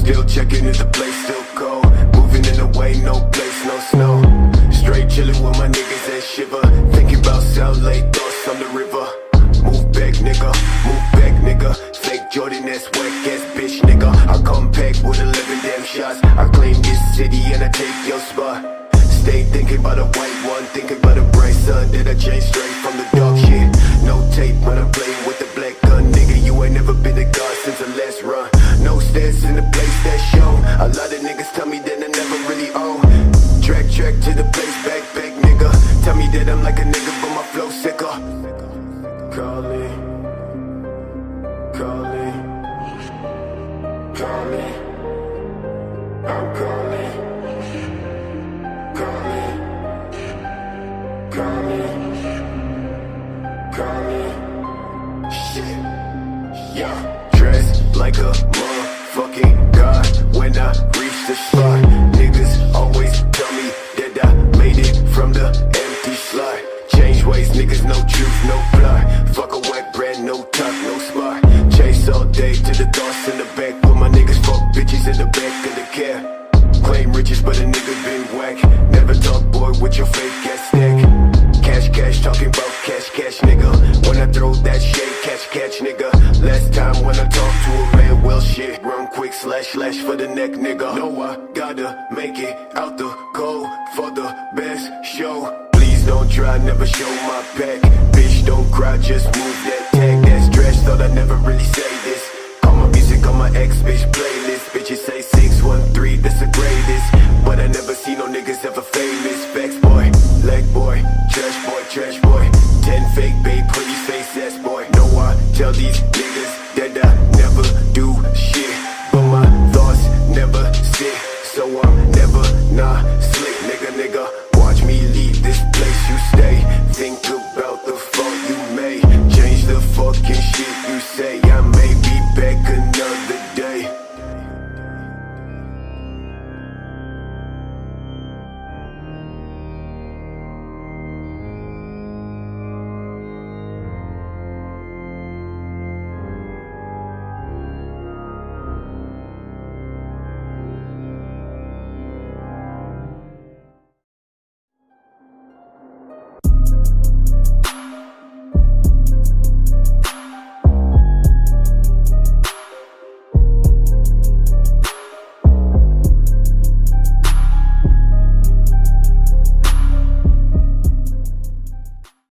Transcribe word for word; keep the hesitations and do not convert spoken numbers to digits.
Still checking if the place still cold. Moving in the way, no place, no snow. Straight chilling with my niggas that shiver. Thinking about South Lake, thoughts on the river. Move back, nigga, move back, nigga. Fake Jordan, that's whack ass bitch, nigga. I come back with eleven damn shots. I claim this city and I take your spot. Stay thinking about a white one, thinking about a bright sun that I changed straight from the dark shit. No tape when I'm playing with the black gun, nigga. You ain't never been a god since the last run. No stats in the place that's shown. A lot of niggas tell me that I never really own. Track, track to the place, back, back, nigga. Tell me that I'm like a nigga, but my flow sicker. Call me, call me, call me. I'm calling, call me, call me, call me. Shit, yeah. Dressed like a motherfucking god when I reach the spot. Niggas always tell me that I made it from the empty slot. Change ways, niggas, no truth, no plot. Fuck a whack brand, no top, no spot. Chase all day to the thoughts in the back. With my niggas fuck bitches in the back of the cab. Claim riches, but a nigga been whack. Never talk, boy, with your fake ass stack. Cash, cash, talking about cash, cash, nigga. When I throw that shade, catch, catch, nigga. Last time when I talk to a man, well, shit. Run quick, slash, slash for the neck, nigga. No, I gotta make it out the cold for the best show. Please don't try, never show my pack. Bitch, don't cry, just move that tag. That's trash, thought I never really say this. Call my music on my ex-bitch playlist. Bitches say six one three, that's the greatest. But I never see no niggas ever famous. Facts boy, leg boy, trash boy, trash boy. Ten fake babe, pretty face ass boy. No, I tell these niggas that I never do shit, but my thoughts never sit, so I'm never not slick, nigga, nigga. Watch me leave this place you stay. Think about the fault you made. Change the fucking shit you say.